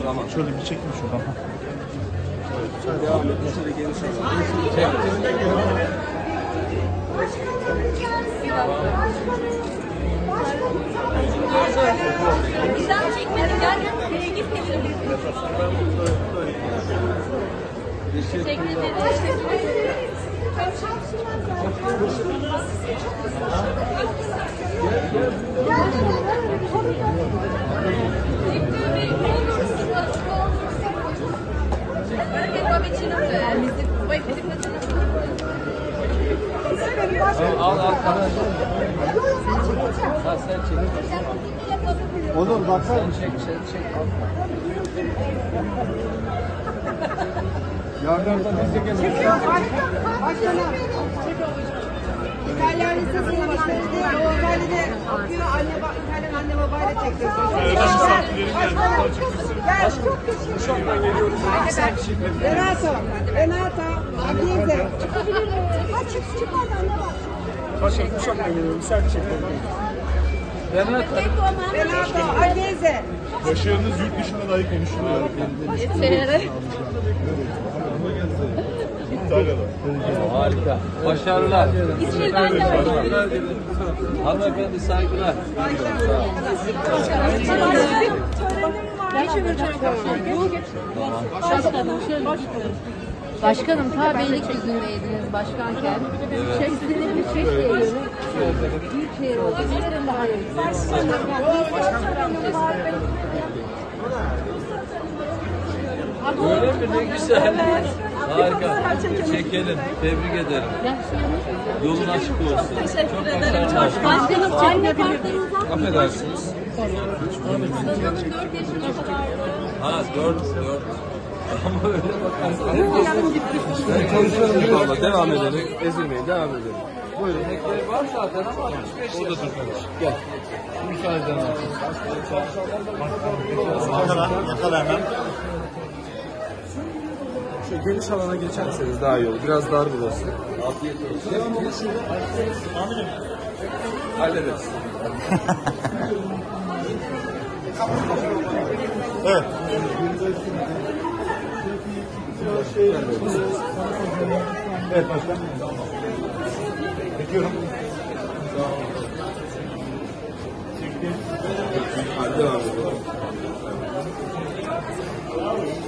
Tamam. Şöyle bir çekin şuradan. Devam et. Şöyle geniş alalım. Bizden çekmedik yani. Gitmedim. Teşekkür ederim. Al. Sen çek. Olur baksana. Çek. Yardım biz de gelelim. İtalyan lisesinin başkanıydı. O İtalya'da okuyor. İtalyan anne babayla çekiyor. Gel. Renato. Agnese. Çık oradan ne var? Paşa uçakla geliyorum. Sen çekelim. Renato. Agnese. Başarınız yurt dışında dahi konuşuluyor. İtalya'da. Harika. Başarılar. İsrail'den geldim. Hanımefendi saygılar. Başkanım ta Beylikdüzü'ndeydiniz başkanken. Sizinle bir çek geliyor. Büyükşehir oldu. Sizlerin daha iyi. Öyle mi? Ne güzel. Harika. Çekelim. Tebrik ederim. Yolun açık olsun. Teşekkür ederim. Çok Başkanım anne kartlarınızdan Affedersiniz. Kızımın 4 yaşına kadardı. Ha 4. Ama öyle bakarsanız. Çalışalım. Valla devam edelim. Ezilmeyin. Devam edelim. Buyurun. Ekleri var zaten ama 65 o da tutmamış. Gel. Müsaaden olsun. Yakala hemen. Şu geniş alana geçerseniz daha iyi olur. Biraz dar burası. Afiyet olsun. Devam olun şurada. Hallederiz. Evet. Evet başkan. Bekliyorum. Hadi devam edelim.